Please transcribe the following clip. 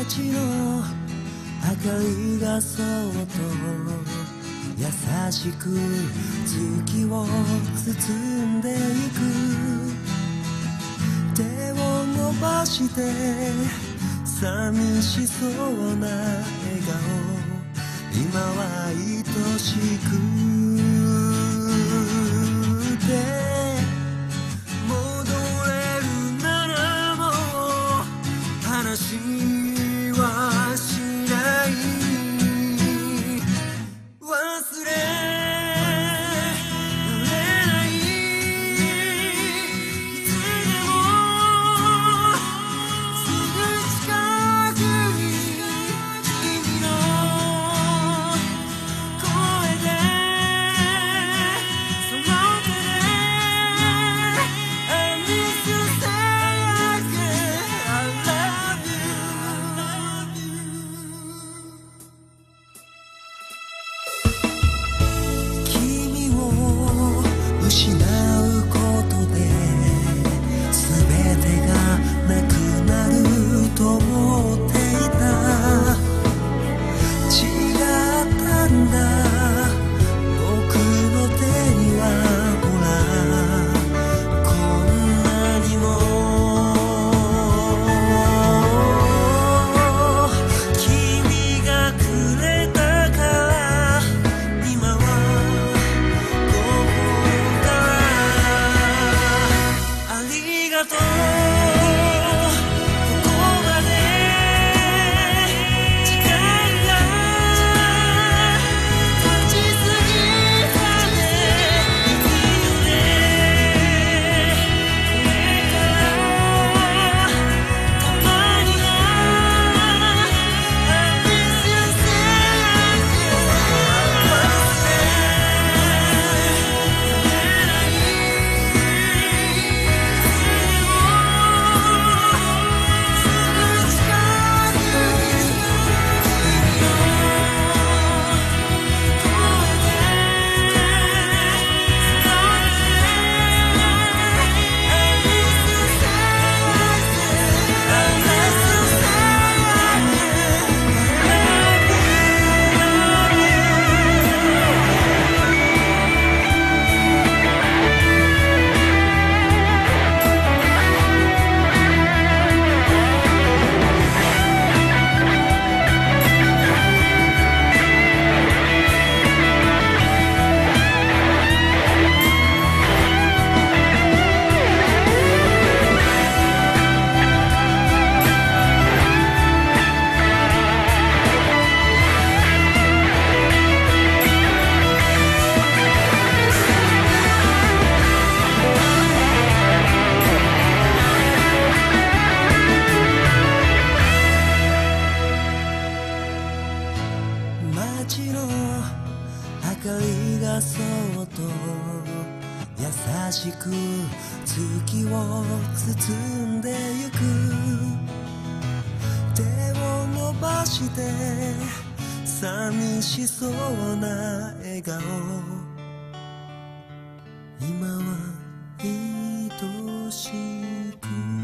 街の明かりがそっと優しく月を包んでいく。手を伸ばして寂しそうな笑顔、今は愛しくて戻れるならもう話はしない。忘れられない。いつでもすぐ近くに君の声でその手で I miss you say again I love you。 君を失うことで全てがなくなると思っていた。違ったんだ僕の手にはほらこんなにも。君がくれたから今は心からありがとう。ここまで時間が経ちすぎたね。いいよね。これからたまには I miss you say again。 忘れられない。すぐ近くに君の声でその手で I miss you say again I miss you say街の明かりがそっと優しく月を包んでゆく。手を伸ばして寂しそうな笑顔、今は愛しく